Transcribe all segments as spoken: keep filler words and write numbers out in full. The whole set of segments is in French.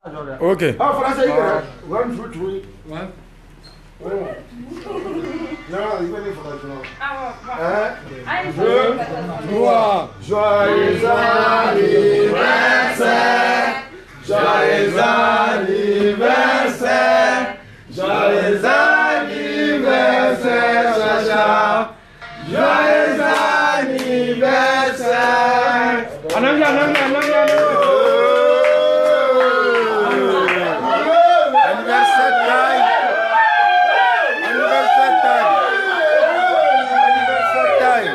Ok. Ah, français, one, two, three. One. Non, il va dire français. Un, deux, trois. Joyeux anniversaire, joyeux anniversaire, joyeux anniversaire, Chacha. Joyeux anniversaire. En anglais, en anglais, en anglais, en anglais. Anniversaire time. Anniversaire time. Anniversaire time.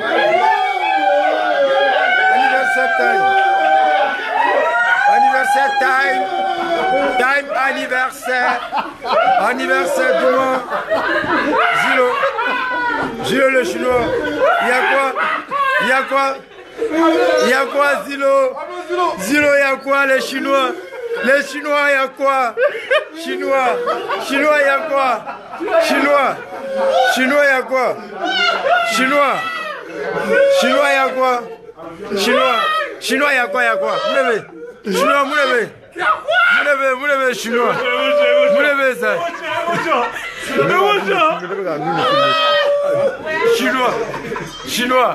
Anniversaire time. Anniversaire time. Time anniversaire. Anniversaire du mois. Zilo. Zilo le chinois. Il y a quoi? Il y a quoi? Il y a quoi, Zilo? Zilo, il y a quoi, les Chinois? Les Chinois, il y a quoi? Chinois. Chinois, il y a quoi? Chinois. Chinois, il y a quoi? Chinois. Chinois, il y a quoi? Chinois. Chinois, il y a quoi? Il y a quoi? Moulébé. Chinois, Moulébé. Moulébé, Moulébé, Chinois. Moulébé, ça. Chinois. Chinois.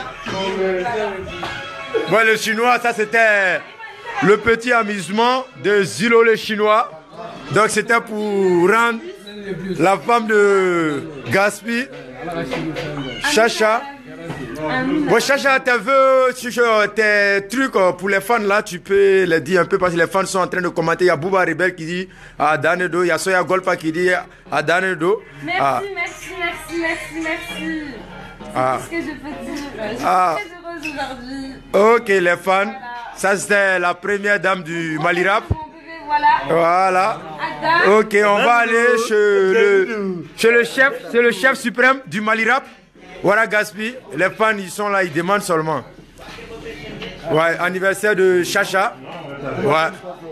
Bon, le chinois, ça c'était le petit amusement de Zilo le chinois. Donc c'était pour rendre la femme de Gaspi, Chacha. Bon, Chacha, tes vœux, tes trucs pour les fans là, tu peux les dire un peu parce que les fans sont en train de commenter. Il y a Bouba Rebel qui dit à Danedo, il y a Soya Golfa qui dit à Danedo. Merci, ah. merci, merci, merci, merci. Ah. C'est ce que je peux dire. Je suis Ah. très heureuse aujourd'hui. Ok, les fans. Voilà. Ça, c'était la première dame du Malirap. Voilà. Voilà. Adam. Ok, on va aller chez le, chez le chef, c'est le chef suprême du Malirap. Voilà Gaspi. Les fans, ils sont là, ils demandent seulement. Ouais, anniversaire de Chacha. Ouais.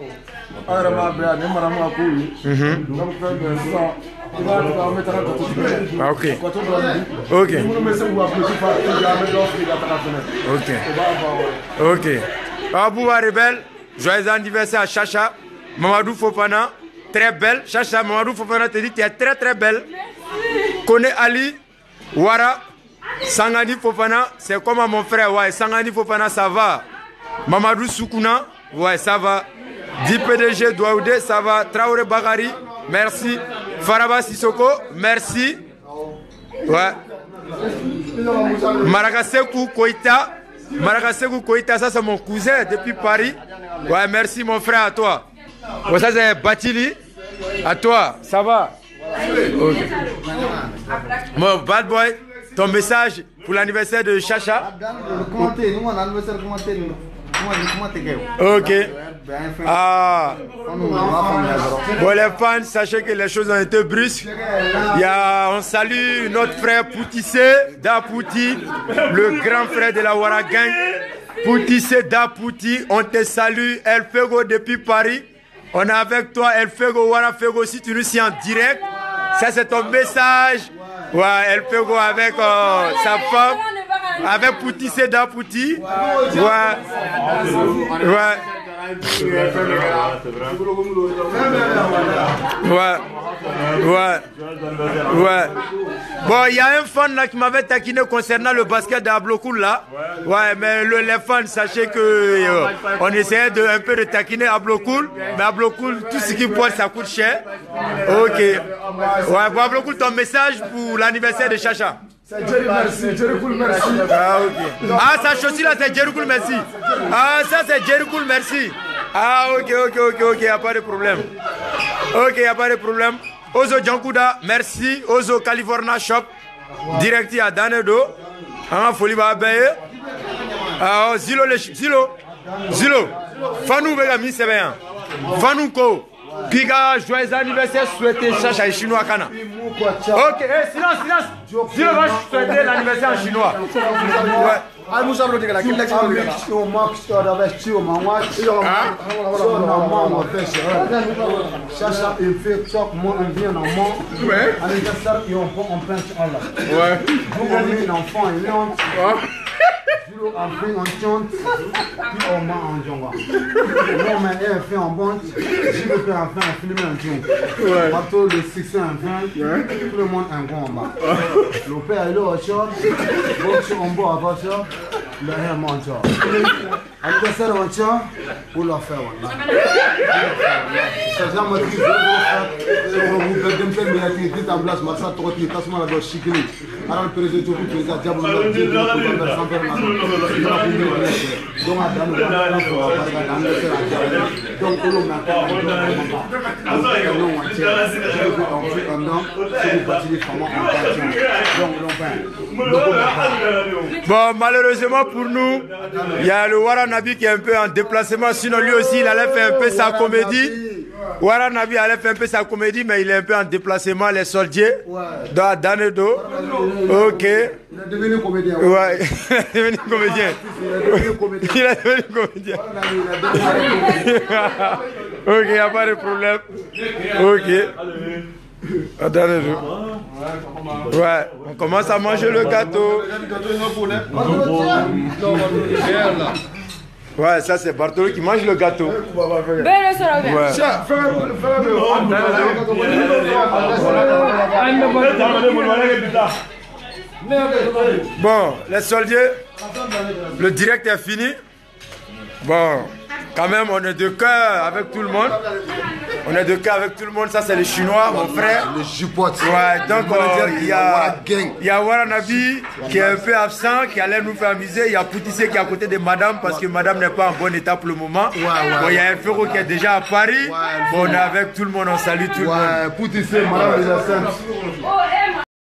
Mm-hmm. Ah, ok. Ok. Ok. Ok. Abouba Rebel, joyeux anniversaire à Chacha. Mamadou Fofana, très belle. Chacha, Mamadou Fofana te dit que tu es très très belle. Kone Ali, Wara, Sangani Fofana, c'est comme mon frère. Ouais, Sangani Fofana, ça va. Mamadou Soukouna, ouais, ça va. D P D G Douaoudé, ça va. Traoré Bagari, merci. Faraba Sissoko, merci. Ouais. Maragasekou Koïta. Maragasekou Koïta, ça c'est mon cousin depuis Paris. Ouais, merci mon frère, à toi. Bon, ça c'est Batili. À toi, ça va? Okay. Bon, bad boy, ton message pour l'anniversaire de Chacha. Ok. Ah. Bon, les fans, sachez que les choses ont été brusques. Il y a, on salue notre frère Poutissé Dapouti, le grand frère de la Wara Gang. Poutissé Dapouti, on te salue. El Fego depuis Paris. On est avec toi, El Fego, Wara Fego, si tu nous suis en direct. Ça, c'est ton message. Ouais, El Fego avec euh, sa femme. Avec Poutissé Dapouti. Ouais. Ouais. Ouais. Ouais. Ouais. Bon, il y a un fan là qui m'avait taquiné concernant le basket d'Ablokoul là. Ouais, mais le, les fans, sachez que euh, on essayait de un peu de taquiner Ablokoul. Mais Ablokoul, tout ce qu'il porte, ça coûte cher. Ok. Ouais, bon, Ablokoul, ton message pour l'anniversaire de Chacha. C'est Jerry merci, Jerry Cool merci. Ah, ok. Ah, sa chaussure là, c'est Jerry Cool merci. Ah, ça c'est Jerry Cool merci. Ah, ok, ok, ok, ok, y a pas de problème. Ok, y a pas de problème. Ozo Djankouda, merci. Ozo California Shop, directi à Danedo. Ah, folie va bailler. Ah, Zilo, le Zilo. Zilo. Fanou Vega mi c'est bien. Fanou Ko. Piga, joyeux anniversaire, souhaité Chacha et chinois Kana. Ok, eh, silence, silence. Zilo va souhaiter l'anniversaire en chinois. Ouais. Ah, nous avons dit que la question est là. Chacha, il fait choc, moi, on vient en moi. Ouais. Anniversaire, on prend, on peint Allah. Ouais. Vous avez un enfant, il est en. Puis on fait en chante, puis on ment en jonga. Moi, ma mère fait en bonne, je veux faire un film en chante. Bateau de six cents enfants, tout le monde un grand en bas. Le père est là au shop, bon, on boit avant ça, le hair monte. Anniversaire en chant, pour leur faire. C'est ça, moi, je suis en place, ma soeur, tu as ma doigt chiquée. Alors, le président, le président, diable, le président, le président, donc, à Dano, donc, on a bon, malheureusement pour nous, il y a le Waranabi qui est un peu en déplacement, sinon lui aussi il allait faire un peu sa comédie. Waranabi allait faire un peu sa comédie, mais il est un peu en déplacement, les soldiers, dans Danedo. Ok. Il est devenu comédien. Ouais, il est devenu comédien. Il est devenu comédien. Ok, il n'y a pas de problème. Ok. Attendez, ouais, on commence à manger le gâteau. Ouais, ça c'est Bartolo qui mange le gâteau. Ouais. Bon, les soldats, le direct est fini. Bon, quand même, on est de cœur avec tout le monde. On est de cœur avec tout le monde. Ça, c'est les Chinois, mon frère. Les Jipotes. Ouais, donc euh, il y a, il y a Waranabi qui est un peu absent, qui allait nous faire amuser. Il y a Poutissé qui est à côté de madame parce que madame n'est pas en bon état pour le moment. Ouais, ouais. Bon, il y a un Ferro qui est déjà à Paris. Ouais, bon, on est avec tout le monde, on salue tout le monde. Ouais, Poutissé, madame les Assens.